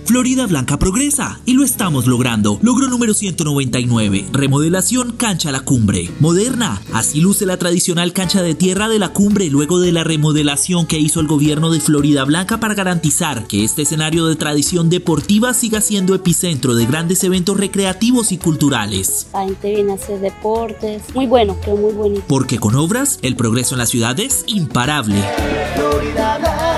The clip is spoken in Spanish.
Florida Blanca progresa y lo estamos logrando. Logro número 199. Remodelación Cancha La Cumbre. Moderna. Así luce la tradicional cancha de tierra de La Cumbre luego de la remodelación que hizo el gobierno de Florida Blanca para garantizar que este escenario de tradición deportiva siga siendo epicentro de grandes eventos recreativos y culturales. La gente viene a hacer deportes. Muy bueno, quedó muy bonito. Porque con obras, el progreso en la ciudad es imparable. Florida Blanca.